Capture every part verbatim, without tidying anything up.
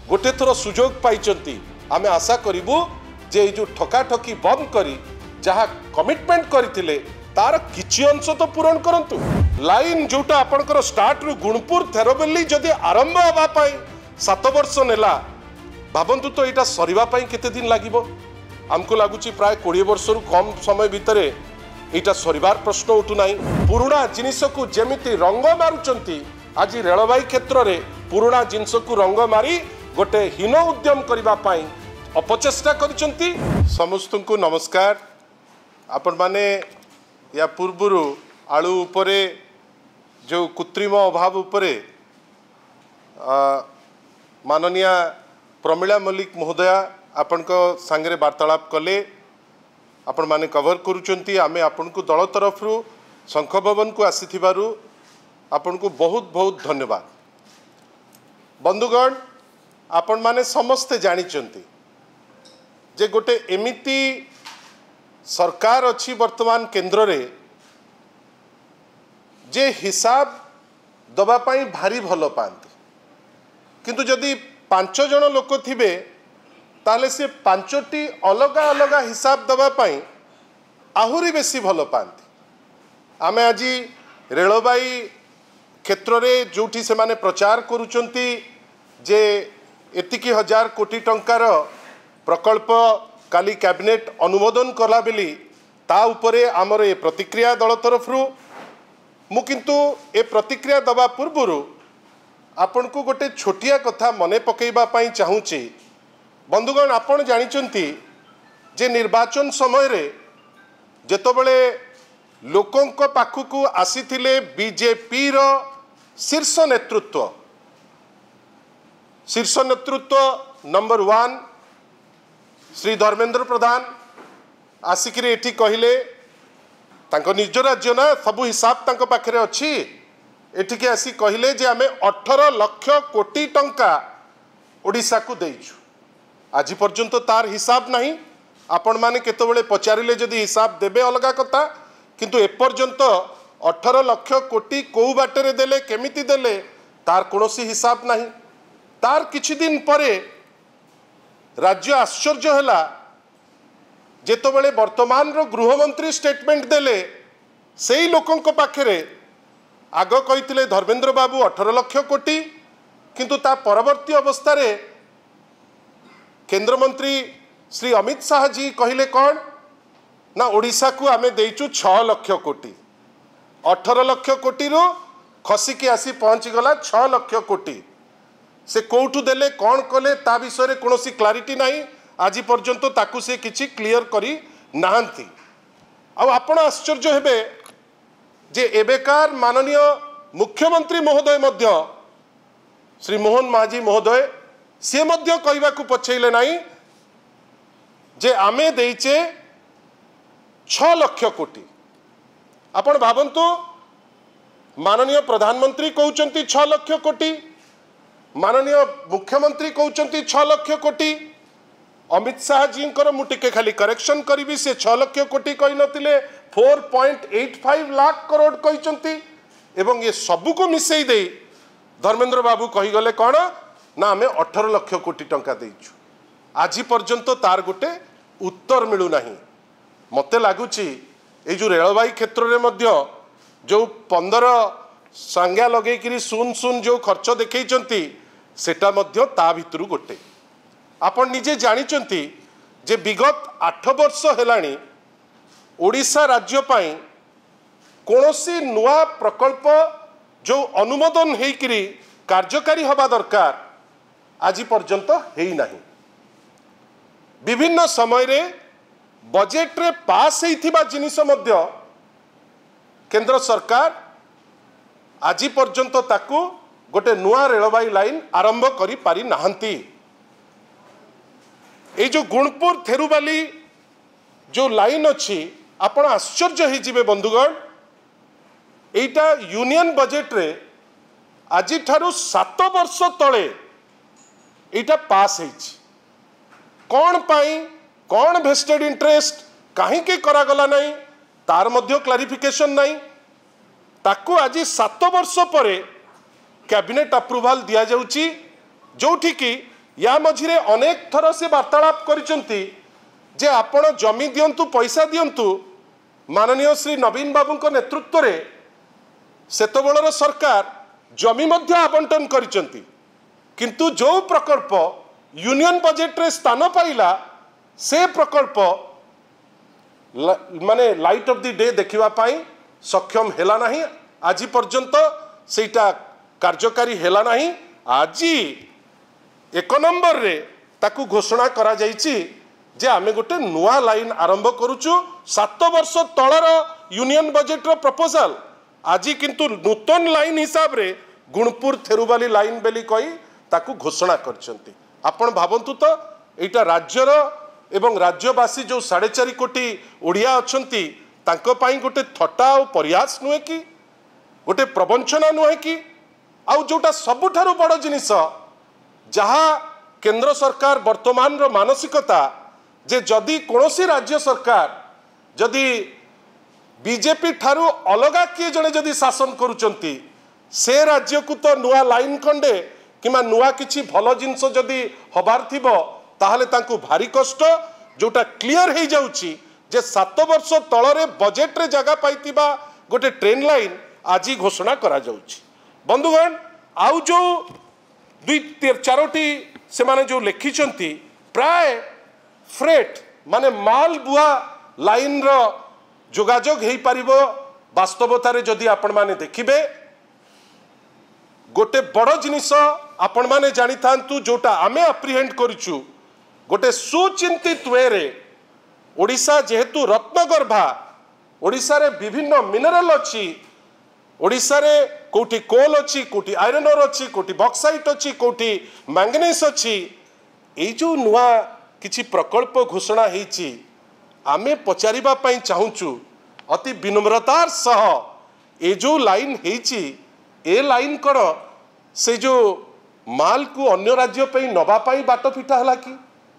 गोटे थर सुजोग पाई आमे आशा करूँ जे जो ठकाठकी बंद करी जहाँ कमिटमेंट करथिले तार किछि अंश तो पूरण करंतु। लाइन जोटा आपनकर स्टार्ट रु गुणपुर थेरबेली जदि आरंभ हवा पाई सात वर्ष नेला भाबंतु तो यहाँ सरीबा पाई केते दिन लागिबो। आमको लगुच प्राय कोड़े वर्ष रु कम समय भितर यहाँ सरीबार प्रश्न उठू ना। पुराणा जिनिस को जेमिति रंग मारुचंती आज रेलवाई क्षेत्र में पुराणा जिनिस को रंग मारी गोटे हीन उद्यम करबा पाई अपचेष्टा करिसंती। समस्त को नमस्कार। आपण माने या पूर्व आलू उपरे जो कृत्रिम अभाव उपरे माननीय प्रमिला मल्लिक महोदया आपण को सांगरे वार्तालाप कले आपण माने कवर करूचंती। आमे आपण को दल तरफ रु शंख भवन को आसीथिबारु आपण को बहुत बहुत धन्यवाद। बंधुगण आपण माने समस्ते जानिचंती जे गोटे एमिति सरकार अच्छी वर्तमान केंद्र रे जे हिसाब दबा पाई भारी भल पाती किंतु जदि पांच जन लोक थिबे ताले से पांचटी अलग अलग हिसाब दबा पाई आहुरी बेसी भल पाती। आमे आज रेलवाई क्षेत्र रे जोठी से माने प्रचार करूचंती जे एतिकी हजार कोटी टंकार प्रकल्प काली कैबिनेट अनुमोदन कला बेली ता उपरे आमर ए प्रतिक्रिया दल तरफ रु मु किंतु ए प्रतिक्रिया दबा पूर्वर आपण को गोटे छोटिया कथा मने पकेइबा पाई चाहूची। बंधुगण आपण जानिचंती जे निर्वाचन समय रे जेतबेले लोकंक पाखुकू आसीथिले बीजेपी रो शीर्ष नेतृत्व शीर्ष नेतृत्व नंबर वन श्री धर्मेंद्र प्रधान आसिक एठी कहले तांको निज राज्य ना सबू हिसाब तांको पाखरे अच्छी एठिके आसी कहले जे आमे अठारह लाख कोटी टंका ओडिशा को देइछु। आज पर्यंत तार हिसाब नहीं। आपण माने केतबेले पचारिले जदि हिसाब देबे अलगा कथा किंतु एपर्यंत अठारह लाख कोटी को बाटरे देले केमिति देले तार कोनोसी हिसाब नहीं। तार किछि दिन परे राज्य आश्चर्य हैला जेतबेले वर्तमान रो गृहमंत्री स्टेटमेंट देले सेई लोकंक पाखरे आग कहिथिले धर्मेंद्र बाबू अठारह लाख कोटी किंतु ता परवर्ती अवस्था रे केंद्र मंत्री श्री अमित शाह जी कहले कौन ना ओडिशा को आमे देइचु छह लाख कोटी अठारह लाख कोटी रो खसिकी आसी पहुंची गला छह लाख कोटी। से कोठू देले कौन कले ता विषय रे कोनोसी क्लारिटी नहीं। आज पर्यंत ताकू से किछि क्लियर करी नाहंती। आ आपण आश्चर्य हेबे जे एबेकार माननीय मुख्यमंत्री महोदय मध्य श्री मोहन माझी महोदय से मध्य कहवा को पछैले नहीं जे आमे देइचे छह लाख कोटी। आपण भाबंतु माननीय प्रधानमंत्री कहउचंती छह लाख कोटी माननीय मुख्यमंत्री कहउचंती छह लाख कोटी अमित शाह जी मुटिके खाली करेक्शन करी से छह लाख कोटी कही नथिले चार पॉइंट आठ पाँच लाख करोड़ कहचंती एवं ये सबू को मिसई दे धर्मेंद्र बाबू कही गले कौन ना आमे अठारह लाख कोटी टंका देइछु। आज पर्यंत तार गोटे उत्तर मिलू नहीं। मते लागुची ए जो रेलवाई क्षेत्र रे मध्य जो पंद्रह संज्ञा लगे सुन सुन जो खर्च देखई सेटा मध्य ता भितरु गोटे। आपण निजे जानिचंती जे विगत आठ वर्ष हेलानी ओडिशा राज्य पाई कोनोसी नुआ प्रकल्प जो अनुमोदन हेकरी कार्यकारी हवा दरकार आज पर्यंत हेई नाही। विभिन्न समय रे बजेट रे पास हेइथिबा जिनिस मध्य केंद्र सरकार आज पर्यंत ताकू गोटे नुआ रेलवाई लाइन आरंभ करी पारी नाहंती। ए जो गुणपुर थेरुबाली जो लाइन अच्छी आपण आश्चर्य हो जिबे बंधुगण। एटा यूनियन बजेट रे आज ठारू सात वर्ष तले एटा पास हेछि। कौन पाई कौन भेस्टेड इंटरेस्ट कहीं करागला नहीं तार मध्य क्लारिफिकेशन नहीं। ताकू आज सात वर्ष पर कैबिनेट अप्रूवाल दि जाउची जोठी की या मझिरे अनेक थर से वार्तालाप करिसंती जे आपण जमी दियंतु पैसा दियंतु माननीय श्री नवीन बाबू को नेतृत्व रे सेतबेलर सरकार जमी मध्य आवंटन करिसंती किंतु जो प्रकल्प यूनियन बजेट रे स्थान पाइला से प्रकल्प माने लाइट ऑफ द डे देखिबा पाई सक्षम हेला नाही आज पर्यंत सेटा कार्यकारी हेला नाही आज एक नंबर रे ताकू घोषणा करा जाइछि जे आमे गोटे नुआ लाइन आरंभ करूछु सात वर्ष तळर यूनियन बजेट रो प्रपोजल आज किंतु नूतन लाइन हिसाब रे गुणपुर थेरुबाली लाइन बेली कही ताकू घोषणा करछंती आपण भाबंतु तो एटा राज्यर एवं राज्यवासी जो साढ़े चार कोटी ओडिया अछंती तांको पाई गोटे थट्टा और प्रयास नुहे कि गोटे प्रवंचना नुहे कि आउ जोटा सबुठारु बड़ जिनिस जहा केंद्र सरकार वर्तमान रो मानसिकता जे जदि कोनोसी राज्य सरकार जदि बीजेपी ठारू अलगा किए जड़े जदि शासन करुचंती से राज्य को तो नुआ लाइन खंडे किमा नुआ किछि भल जिनस जदि हबार थिबो ताहले तांको भारी कष्ट जोटा क्लियर हो जाउची जे सात वर्ष तलरे बजेट रे जगह पाइतिबा गोटे ट्रेन लाइन आज घोषणा करा जाउची। बंधुगण आउ जो दुई चारोटी से माने जो लिखिचंती प्राय फ्रेट माने माल बुआ लाइन रो जोगाजोग हेई पारिबो वास्तवतारे जदि आपण माने देखिबे गोटे बड़ जिनिस आपण माने जानी थांतु जोटा आमे अप्रिहेंड करिछु गोटे सुचिंतित वे रे ओडिशा जेहेतु रत्नगर्भा ओडिशा रे विभिन्न मिनरल अछि ओडिशा रे कोठी कोल अछि कोठी आयरन ओर अछि कोठी बॉक्साइट अछि कोठी मैंगनीज अछि ए जो नुआ किछि प्रकल्प घोषणा हेछि आमे पचारिबा पई चाहूछु अति विनम्रतार सह ए जो लाइन हेछि ए लाइन कण से जो माल को अन्य राज्य पे नवा पाई बाट फिटा हला कि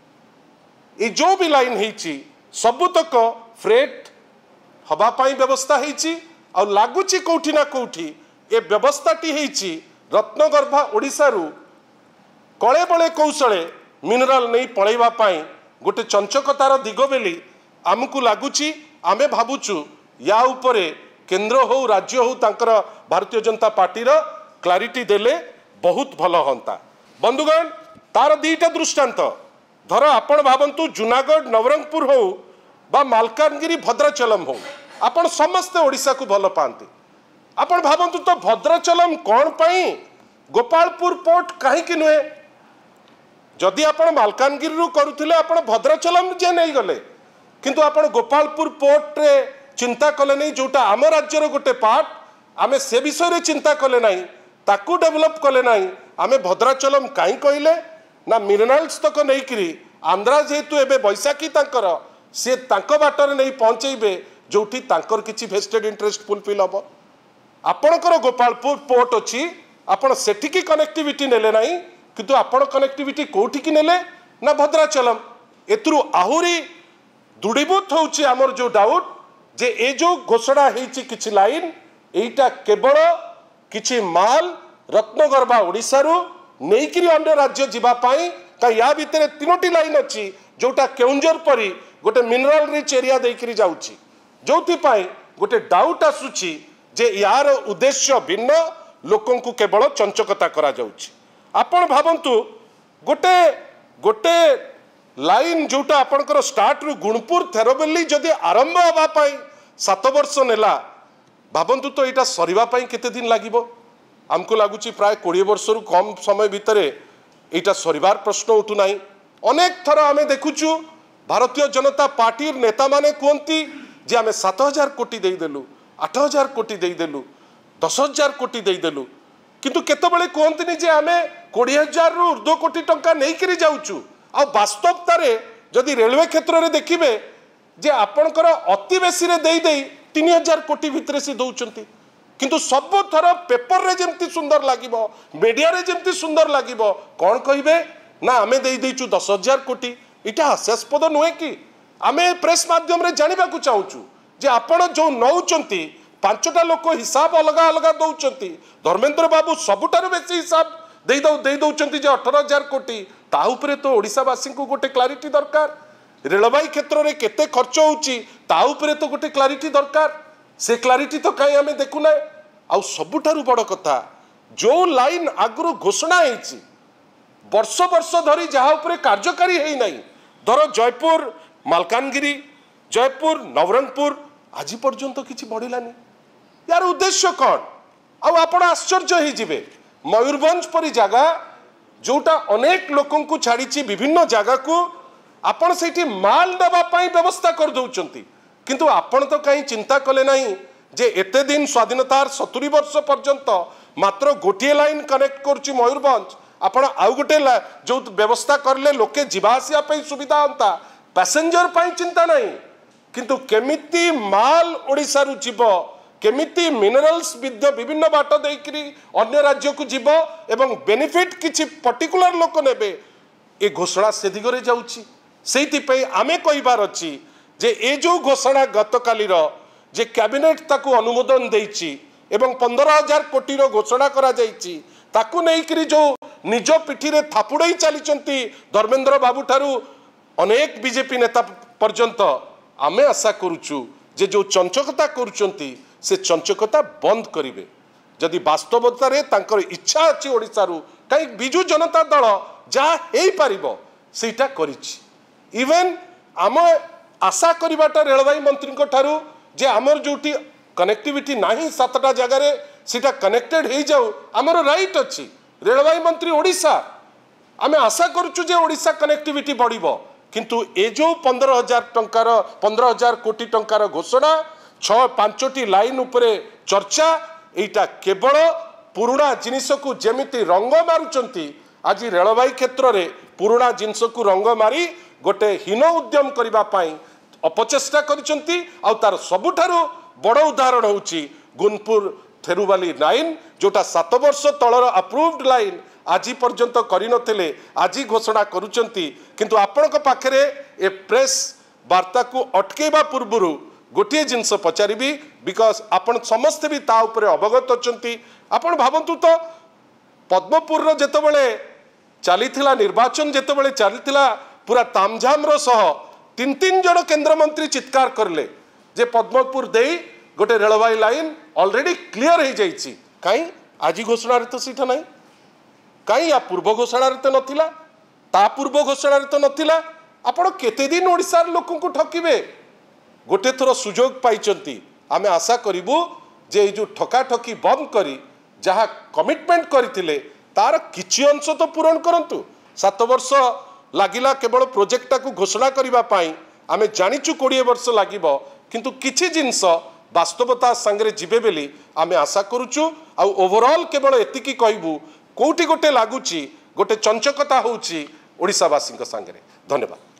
ए जो भी लाइन हेछि सबुतक फ्रेट हवा पाई व्यवस्था हेछि और लागुची कोठी ना कोठी ए व्यवस्थाटी हेछि रत्नगर्भा ओडिसा रु कळे बळे कौशले मिनरल नहीं पळेबा पाई गोटे चंचकतार दिग बेली आमको लागुची आमे भाबुचु या उपरे केंद्र हो राज्य हो तांकर भारतीय जनता पार्टी रो क्लारिटी देले बहुत भल हंता। बंधुगण तार दीटा दृष्टांत धर आपण भावंतु जूनागढ़ नवरंगपुर हो बा मालकानगिरी भद्राचलम हो आपण समस्ते ओडिशा को भल पाती आपण भावंतु तो भद्राचलम कौन पाई गोपालपुर पोर्ट कहीं नुहे जदि आपण मालकानगिरी रु करुथिले आपण भद्राचलम जे नहीं गले किंतु आपण गोपालपुर पोर्ट रे चिंता कले नहीं जोटा आम राज्यर गोटे पार्ट आमे से विषय रे चिंता कले नहीं ताकू डेवलप कले नहीं आमे भद्राचलम कहीं कहले ना मिनरल्स तक नहीं करी आंध्रा जेहेतु एबे बैसाखी तांकर से तांको बाटर नहीं पहुंचेबे जोठी तांकर किछि वेस्टेड इंटरेस्ट फुलफिल हम आपणकर गोपालपुर पोर्ट अच्छी आपण सेठिकी कनेक्टिविटी नेले नहीं किंतु आपण कनेक्टिविटी कोठी की नेले ना भद्राचलम एतरु आहुरी दृढ़ीभूत होउची आमर जो डाउट जे ए जो घोषणा हेछि किछि लाइन एटा केवल किछि माल रत्नगर्भा ओडिसा रु नेइकिरी अन्य राज्य जीवा पाई का या भितरे तीनोटी लाइन अछि जोटा केउंजर परी गोटे मिनरल रिच एरिया देइकिरी जाउची जोथि पाई गोटे डाउट आसुची जे यार उद्देश्य भिन्न लोकन को केवल चंचकता करा जाउची। आपण भावंतु गोटे गोटे लाइन जोटा आपणकर स्टार्ट रु गुणपुर थेरबेली जदि आरंभ हवा पाई सात वर्ष नेला भावंतु तो यहाँ सरीबा पाई केते दिन लागिबो आमको लगुच प्राय कोड़े वर्ष रु कम समय भितर यहाँ सरीबार प्रश्न उठू ना अनेक थर आम देखुचु भारतीय जनता पार्टी नेता माने कहती जे आम सात हजार कोटी देदेलु आठ हजार कोटी देदेलु दस हजार कोटी देदेलु किंतु केतबेले कहतनी जे आम कोड़े हजार रु ऊर्ध्व कोटी टंका नहीं जाऊँ आ वास्तवतार जदि रेलवे क्षेत्र में देखिए जे आपणकर अति बेसी रे दे दे तीन हजार कोटी भितर से दौरान किंतु सब थर पेपर रे जमती सुंदर लगे मीडिया रे जमती सुंदर लगे कौन कहे ना आमे दे देचु दस हजार कोटी इटा हास्यास्पद नुहे कि आमे प्रेस माध्यम रे जानिबा को चाहूचु जे आपण जो नौचंती पांचटा लोक हिसाब अलग अलग दौरान धर्मेंद्र बाबू सबुठारु बेसी हिसाब दे दौ दे दौरान जे अठारह हजार कोटी ता उपरे तो ओडिशावासी को गोटे क्लारिटी दरकार रेलवाई क्षेत्र में केते खर्च होउची ता उपरे तो गोटे क्लारिटी दरकार से क्लारिटी तो कहीं आम देखुना आउ सबुठारु बड़ कथा जो लाइन आगु घोषणा होईची वर्ष वर्ष धरी जहाँ उपरे कार्यकारी है नहीं धर जयपुर मालकानगिरी जयपुर नवरंगपुर आज पर्यंत किसी बढ़लानी यार उद्देश्य कौन आउ आपण आश्चर्य ही जिवे मयूरभंज परी जगह जोटा अनेक लोकों को छाड़ी विभिन्न जगह को आपण से माल देवाई व्यवस्था कर दौरान किंतु आपण तो कहीं चिंता कले नहीं जे एते दिन स्वाधीनतार सतुरी वर्ष पर्यंत मात्र गोटे लाइन कनेक्ट करुच्ची मयूरभंज आपण आउ गोटे जो व्यवस्था करले लोके जीवासिया सुविधा होता पैसेंजर पाई चिंता नहीं किंतु केमिति माल ओडिशा रु जीव केमिति मिनरल्स विभिन्न बाट देकरी अन्य राज्य को जीव एवं बेनिफिट किछि पर्टिकुलर लोक नेबे ए घोषणा से दिगरे जाउची सेति पे आमे कहिबार अछि जे ए जो घोषणा गतकाली जे कैबिनेट ताकू अनुमोदन देइची एवं पंद्रह हजार कोटी रो घोषणा करा जाइची ताकू नेइकरी जो निज पिठी रे थापुड़ई चलीचंती धर्मेंद्र बाबू ठारू अनेक बीजेपी नेता पर्यंत आमे आशा करूचु जे जो चंचकता करूचंती से चंचकता बंद करिवे जदि वास्तवता रे तांकर इच्छा अछि ओडिसा रु काई बिजु जनता दल जा हेई पारिबो सेटा करिछि इवन आम आशा करिबाटा रेलवाई मंत्री को ठारू जे आमर जोटी कनेक्टिविटी नाही सातटा जगह रे सीटा कनेक्टेड हो जाऊ आमर राइट अच्छी रेलवाई मंत्री ओडिशा आमे आशा करूचु जे ओडिशा कनेक्टिविटी बढ़िबो किंतु ए जो पंद्रह हजार टंकार पंद्रह हजार कोटी टंकार घोषणा छ पांचटी लाइन उपरे चर्चा एटा केवल पुराणा जिनिस को जेमिति रंग मारुचंती आज रेलवाई क्षेत्र में पुराणा जिनिस को रंग मारी गोटे हीन उद्यम करबा पाई अपचेष्टा करिसंती आ तार सबुठारु बड़ उदाहरण होची गुनपुर थेरुवाली लाइन जोटा सात वर्ष तलर अप्रूव्ड लाइन आज पर्यंत करिनथिले आज घोषणा करुचंती किंतु आपनक पाखरे ए प्रेस वार्ता को अटकेबा पूर्वरु गोटे जिनस पचारिबी बिकॉज आपण समस्त भी ता उपरे अवगत अछंती आपण भावंतु तो पद्मपुर रो जेतबेले चलीथिला निर्वाचन जेतबेले चलीथिला पूरा तामझाम रो सह तीन तीन जन केंद्र मंत्री चित्कार करले जे पद्मपुर देई गोटे रेलवाई लाइन ऑलरेडी क्लियर हो जाइछि काई आज घोषणा रे तो सीटा नहीं काई या पूर्व घोषणा रे तो नथिला ता पूर्व घोषणा रे तो नथिला आपण केते दिन ओडिसा लोकन को ठकिबे गोटे थर सुजोग पाइचंती आमे आशा करिबु जे जो ठका ठकी बंद करी जहाँ कमिटमेंट करथिले तार किछि अंश तो पूरण करंतु सात वर्ष लागिला केवल प्रोजेक्टा को घोषणा करबा पाई आमे जानिचु कोड़े वर्ष लागिबो किंतु किछि जिंस वास्तवता संगे जीवे बेली आमे आशा करूचु आ ओवरऑल केवल एतिकी कहबू कोठी गोटे लागुची गोटे चंचकता होउची ओडिसावासी संगे धन्यवाद।